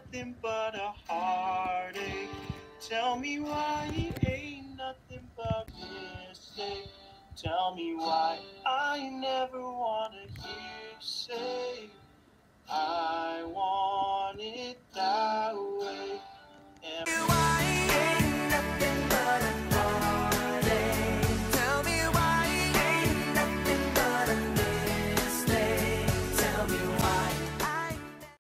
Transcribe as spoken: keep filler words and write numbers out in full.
nothing but a heartache. Tell me why it ain't nothing but mistake. Tell me why I never wanna hear you say I